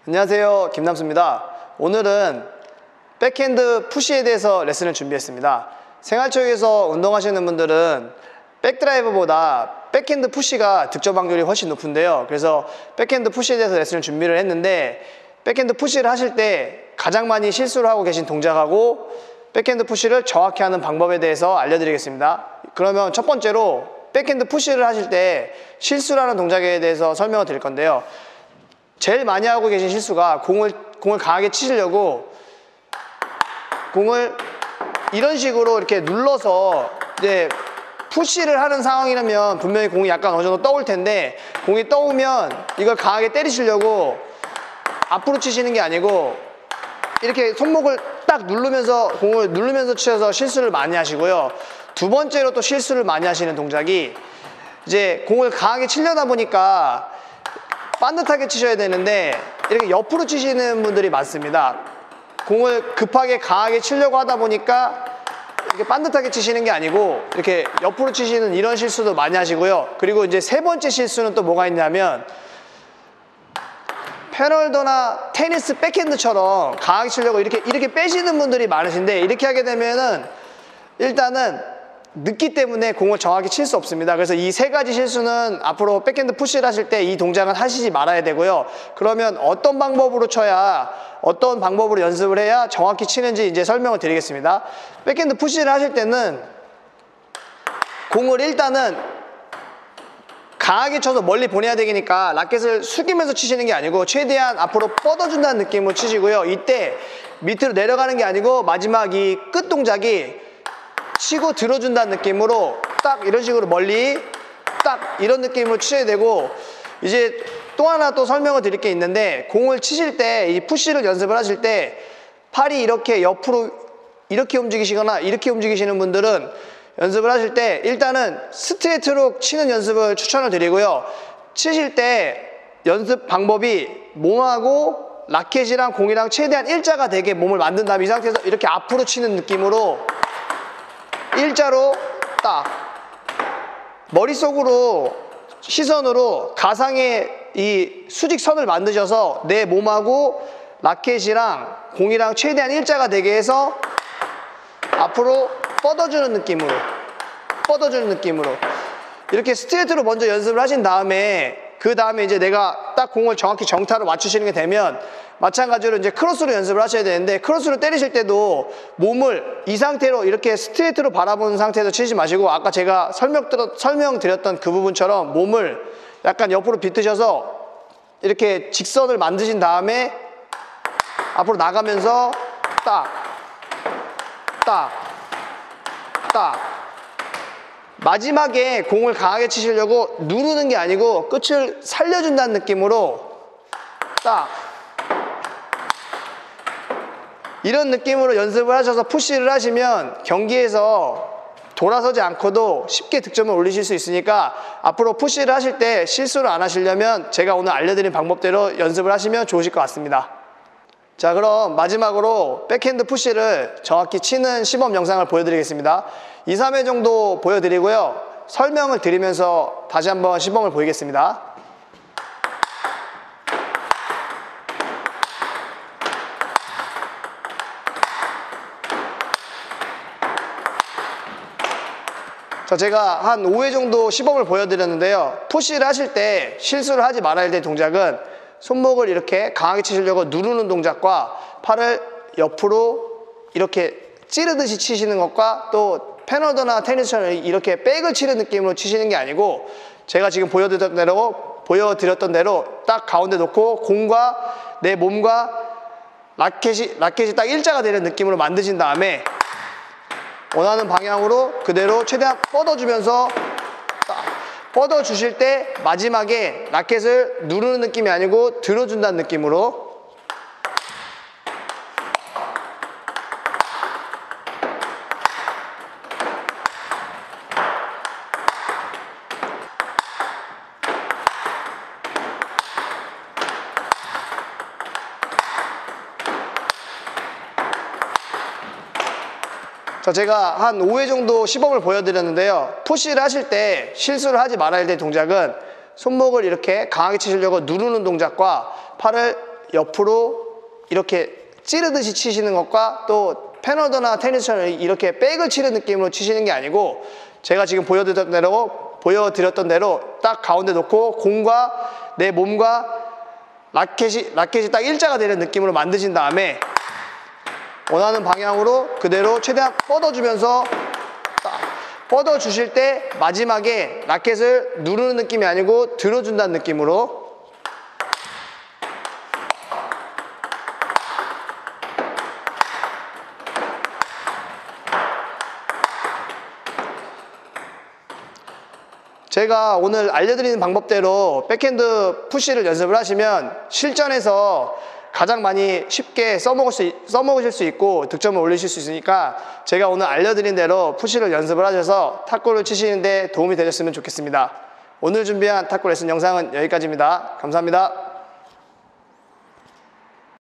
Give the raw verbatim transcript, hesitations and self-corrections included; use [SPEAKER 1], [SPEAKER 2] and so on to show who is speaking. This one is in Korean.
[SPEAKER 1] 안녕하세요, 김남수입니다. 오늘은 백핸드 푸시에 대해서 레슨을 준비했습니다. 생활체육에서 운동하시는 분들은 백드라이브보다 백핸드 푸시가 득점 확률이 훨씬 높은데요. 그래서 백핸드 푸시에 대해서 레슨을 준비를 했는데, 백핸드 푸시를 하실 때 가장 많이 실수를 하고 계신 동작하고 백핸드 푸시를 정확히 하는 방법에 대해서 알려드리겠습니다. 그러면 첫 번째로 백핸드 푸시를 하실 때 실수라는 동작에 대해서 설명을 드릴 건데요. 제일 많이 하고 계신 실수가 공을, 공을 강하게 치시려고 공을 이런 식으로 이렇게 눌러서 이제 푸시를 하는 상황이라면 분명히 공이 약간 어느 정도 떠올 텐데, 공이 떠오면 이걸 강하게 때리시려고 앞으로 치시는 게 아니고 이렇게 손목을 딱 누르면서 공을 누르면서 치셔서 실수를 많이 하시고요. 두 번째로 또 실수를 많이 하시는 동작이, 이제 공을 강하게 치려다 보니까 반듯하게 치셔야 되는데 이렇게 옆으로 치시는 분들이 많습니다. 공을 급하게 강하게 치려고 하다 보니까 이렇게 반듯하게 치시는 게 아니고 이렇게 옆으로 치시는 이런 실수도 많이 하시고요. 그리고 이제 세 번째 실수는 또 뭐가 있냐면, 페널더나 테니스 백핸드처럼 강하게 치려고 이렇게 이렇게 빼시는 분들이 많으신데, 이렇게 하게 되면은 일단은 늦기 때문에 공을 정확히 칠 수 없습니다. 그래서 이 세 가지 실수는 앞으로 백핸드 푸시를 하실 때 이 동작은 하시지 말아야 되고요. 그러면 어떤 방법으로 쳐야, 어떤 방법으로 연습을 해야 정확히 치는지 이제 설명을 드리겠습니다. 백핸드 푸시를 하실 때는 공을 일단은 강하게 쳐서 멀리 보내야 되니까 라켓을 숙이면서 치시는 게 아니고 최대한 앞으로 뻗어준다는 느낌으로 치시고요. 이때 밑으로 내려가는 게 아니고 마지막 이 끝 동작이 치고 들어준다는 느낌으로 딱 이런 식으로 멀리 딱 이런 느낌으로 치셔야 되고, 이제 또 하나 또 설명을 드릴 게 있는데, 공을 치실 때 이 푸시를 연습을 하실 때 팔이 이렇게 옆으로 이렇게 움직이시거나 이렇게 움직이시는 분들은 연습을 하실 때 일단은 스트레이트로 치는 연습을 추천을 드리고요. 치실 때 연습 방법이 몸하고 라켓이랑 공이랑 최대한 일자가 되게 몸을 만든 다음 이 상태에서 이렇게 앞으로 치는 느낌으로 일자로 딱 머릿속으로 시선으로 가상의 이 수직선을 만드셔서 내 몸하고 라켓이랑 공이랑 최대한 일자가 되게 해서 앞으로 뻗어주는 느낌으로 뻗어주는 느낌으로 이렇게 스트레이트로 먼저 연습을 하신 다음에, 그 다음에 이제 내가 딱 공을 정확히 정타로 맞추시는 게 되면 마찬가지로 이제 크로스로 연습을 하셔야 되는데, 크로스로 때리실 때도 몸을 이 상태로 이렇게 스트레이트로 바라보는 상태에서 치지 마시고, 아까 제가 설명 설명드렸던 그 부분처럼 몸을 약간 옆으로 비트셔서 이렇게 직선을 만드신 다음에 앞으로 나가면서 딱, 딱, 딱. 마지막에 공을 강하게 치시려고 누르는 게 아니고 끝을 살려준다는 느낌으로 딱 이런 느낌으로 연습을 하셔서 푸시를 하시면 경기에서 돌아서지 않고도 쉽게 득점을 올리실 수 있으니까, 앞으로 푸시를 하실 때 실수를 안 하시려면 제가 오늘 알려드린 방법대로 연습을 하시면 좋으실 것 같습니다. 자, 그럼 마지막으로 백핸드 푸시를 정확히 치는 시범 영상을 보여드리겠습니다. 이, 삼 회 정도 보여드리고요. 설명을 드리면서 다시 한번 시범을 보이겠습니다. 자, 제가 한 오 회 정도 시범을 보여드렸는데요. 푸시를 하실 때 실수를 하지 말아야 될 동작은 손목을 이렇게 강하게 치시려고 누르는 동작과 팔을 옆으로 이렇게 찌르듯이 치시는 것과, 또 페널더나 테니스처럼 이렇게 백을 치는 느낌으로 치시는 게 아니고, 제가 지금 보여드렸던 대로 보여드렸던 대로 딱 가운데 놓고 공과 내 몸과 라켓이 라켓이 딱 일자가 되는 느낌으로 만드신 다음에 원하는 방향으로 그대로 최대한 뻗어주면서 딱 뻗어주실 때 마지막에 라켓을 누르는 느낌이 아니고 들어준다는 느낌으로 자, 제가 한 오 회 정도 시범을 보여드렸는데요. 푸시를 하실 때 실수를 하지 말아야 될 동작은 손목을 이렇게 강하게 치시려고 누르는 동작과 팔을 옆으로 이렇게 찌르듯이 치시는 것과 또 패널더나 테니스처럼 이렇게 백을 치는 느낌으로 치시는 게 아니고 제가 지금 보여드렸던 대로 보여드렸던 대로 딱 가운데 놓고 공과 내 몸과 라켓이 라켓이 딱 일자가 되는 느낌으로 만드신 다음에 원하는 방향으로 그대로 최대한 뻗어주면서 딱 뻗어주실 때 마지막에 라켓을 누르는 느낌이 아니고 들어준다는 느낌으로 제가 오늘 알려드리는 방법대로 백핸드 푸시를 연습을 하시면 실전에서 가장 많이 쉽게 써먹을 수, 써먹으실 수 있고 득점을 올리실 수 있으니까 제가 오늘 알려드린 대로 푸시를 연습을 하셔서 탁구를 치시는데 도움이 되셨으면 좋겠습니다. 오늘 준비한 탁구 레슨 영상은 여기까지입니다. 감사합니다.